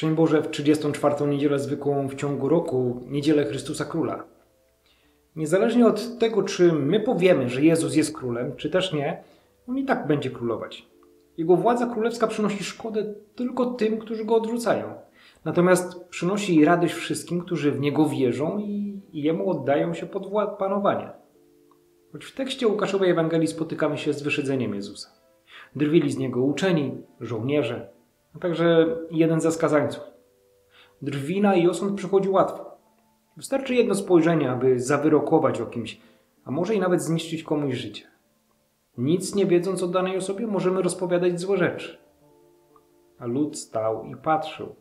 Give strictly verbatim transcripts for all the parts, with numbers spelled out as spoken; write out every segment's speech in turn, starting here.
Szczęść Boże w trzydziestą czwartą niedzielę zwykłą w ciągu roku, niedzielę Chrystusa Króla. Niezależnie od tego, czy my powiemy, że Jezus jest królem, czy też nie, on i tak będzie królować. Jego władza królewska przynosi szkodę tylko tym, którzy go odrzucają. Natomiast przynosi radość wszystkim, którzy w niego wierzą i, i jemu oddają się pod panowanie. Choć w tekście Łukaszowej Ewangelii spotykamy się z wyszedzeniem Jezusa. Drwili z niego uczeni, żołnierze, a także jeden ze skazańców. Drwina i osąd przychodzi łatwo. Wystarczy jedno spojrzenie, aby zawyrokować o kimś, a może i nawet zniszczyć komuś życie. Nic nie wiedząc o danej osobie, możemy rozpowiadać złe rzeczy. A lud stał i patrzył.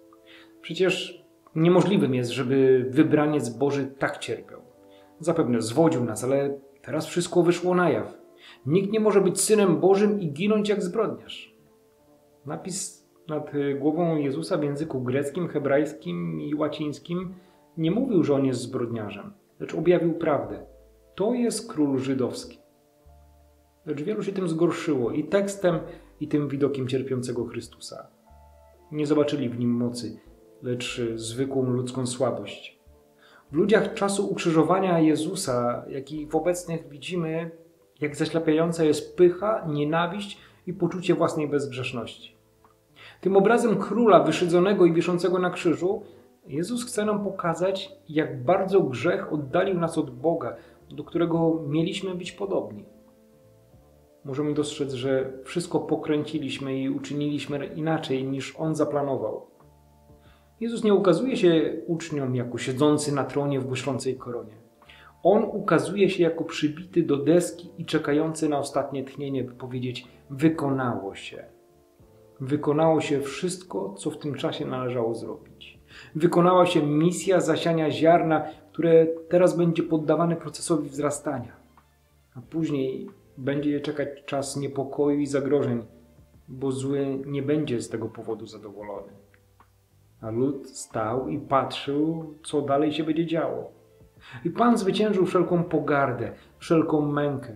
Przecież niemożliwym jest, żeby wybraniec Boży tak cierpiał. Zapewne zwodził nas, ale teraz wszystko wyszło na jaw. Nikt nie może być synem Bożym i ginąć jak zbrodniarz. Napis nad głową Jezusa w języku greckim, hebrajskim i łacińskim nie mówił, że on jest zbrodniarzem, lecz objawił prawdę. To jest król żydowski. Lecz wielu się tym zgorszyło i tekstem, i tym widokiem cierpiącego Chrystusa. Nie zobaczyli w nim mocy, lecz zwykłą ludzką słabość. W ludziach czasu ukrzyżowania Jezusa, jak i w obecnych, widzimy, jak zaślepiająca jest pycha, nienawiść i poczucie własnej bezgrzeszności. Tym obrazem króla wyszydzonego i wiszącego na krzyżu Jezus chce nam pokazać, jak bardzo grzech oddalił nas od Boga, do którego mieliśmy być podobni. Możemy dostrzec, że wszystko pokręciliśmy i uczyniliśmy inaczej, niż On zaplanował. Jezus nie ukazuje się uczniom jako siedzący na tronie w błyszczącej koronie. On ukazuje się jako przybity do deski i czekający na ostatnie tchnienie, by powiedzieć: wykonało się. Wykonało się wszystko, co w tym czasie należało zrobić. Wykonała się misja zasiania ziarna, które teraz będzie poddawane procesowi wzrastania. A później będzie je czekać czas niepokoju i zagrożeń, bo zły nie będzie z tego powodu zadowolony. A lud stał i patrzył, co dalej się będzie działo. I Pan zwyciężył wszelką pogardę, wszelką mękę,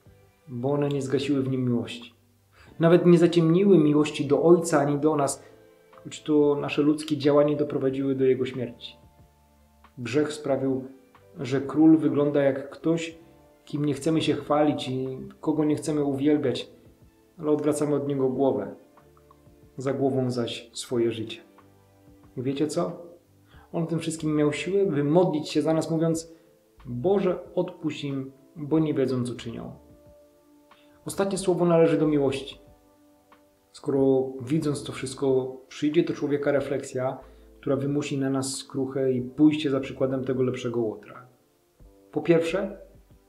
bo one nie zgasiły w nim miłości. Nawet nie zaciemniły miłości do Ojca ani do nas, choć to nasze ludzkie działania doprowadziły do Jego śmierci. Grzech sprawił, że król wygląda jak ktoś, kim nie chcemy się chwalić i kogo nie chcemy uwielbiać, ale odwracamy od niego głowę, za głową zaś swoje życie. I wiecie co? On tym wszystkim miał siłę, by modlić się za nas, mówiąc: Boże, odpuść im, bo nie wiedzą, co czynią. Ostatnie słowo należy do miłości. Skoro widząc to wszystko przyjdzie do człowieka refleksja, która wymusi na nas skruchę i pójście za przykładem tego lepszego łotra. Po pierwsze,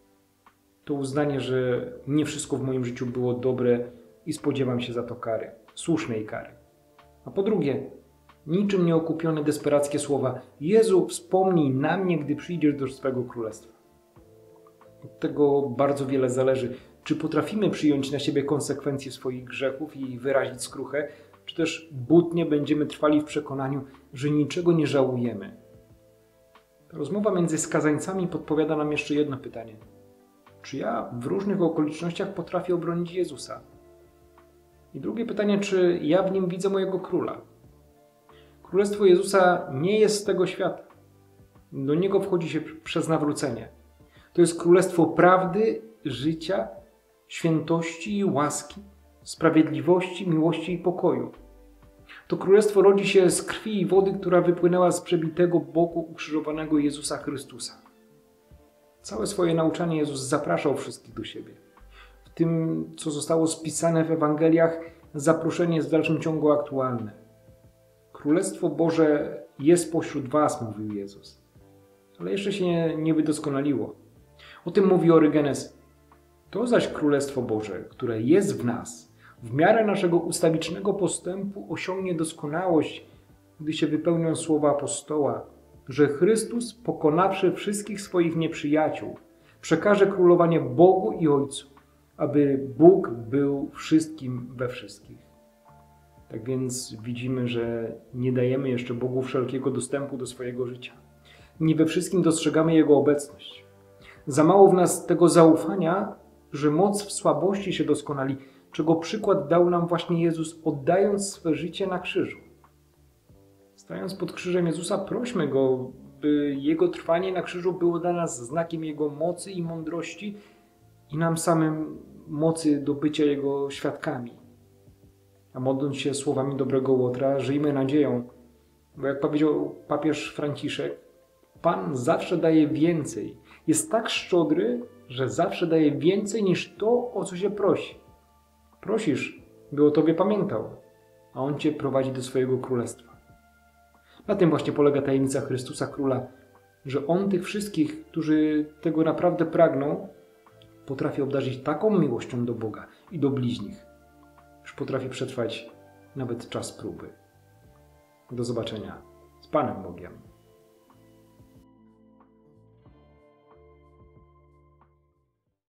to uznanie, że nie wszystko w moim życiu było dobre i spodziewam się za to kary, słusznej kary. A po drugie, niczym nieokupione desperackie słowa: Jezu, wspomnij na mnie, gdy przyjdziesz do swego królestwa. Od tego bardzo wiele zależy, czy potrafimy przyjąć na siebie konsekwencje swoich grzechów i wyrazić skruchę, czy też butnie będziemy trwali w przekonaniu, że niczego nie żałujemy. Ta rozmowa między skazańcami podpowiada nam jeszcze jedno pytanie. Czy ja w różnych okolicznościach potrafię obronić Jezusa? I drugie pytanie, czy ja w nim widzę mojego króla? Królestwo Jezusa nie jest z tego świata. Do niego wchodzi się przez nawrócenie. To jest królestwo prawdy, życia, świętości i łaski, sprawiedliwości, miłości i pokoju. To królestwo rodzi się z krwi i wody, która wypłynęła z przebitego boku ukrzyżowanego Jezusa Chrystusa. Całe swoje nauczanie Jezus zapraszał wszystkich do siebie. W tym, co zostało spisane w Ewangeliach, zaproszenie jest w dalszym ciągu aktualne. Królestwo Boże jest pośród was, mówił Jezus. Ale jeszcze się nie wydoskonaliło. O tym mówi Orygenes. To zaś Królestwo Boże, które jest w nas, w miarę naszego ustawicznego postępu osiągnie doskonałość, gdy się wypełnią słowa apostoła, że Chrystus, pokonawszy wszystkich swoich nieprzyjaciół, przekaże królowanie Bogu i Ojcu, aby Bóg był wszystkim we wszystkich. Tak więc widzimy, że nie dajemy jeszcze Bogu wszelkiego dostępu do swojego życia. Nie we wszystkim dostrzegamy Jego obecność. Za mało w nas tego zaufania, że moc w słabości się doskonali, czego przykład dał nam właśnie Jezus, oddając swe życie na krzyżu. Stając pod krzyżem Jezusa, prośmy Go, by Jego trwanie na krzyżu było dla nas znakiem Jego mocy i mądrości i nam samym mocy do bycia Jego świadkami. A modląc się słowami dobrego Łotra, żyjmy nadzieją, bo jak powiedział papież Franciszek, Pan zawsze daje więcej. Jest tak szczodry, że zawsze daje więcej niż to, o co się prosi. Prosisz, by o Tobie pamiętał, a On Cię prowadzi do swojego królestwa. Na tym właśnie polega tajemnica Chrystusa Króla, że On tych wszystkich, którzy tego naprawdę pragną, potrafi obdarzyć taką miłością do Boga i do bliźnich, że potrafi przetrwać nawet czas próby. Do zobaczenia z Panem Bogiem.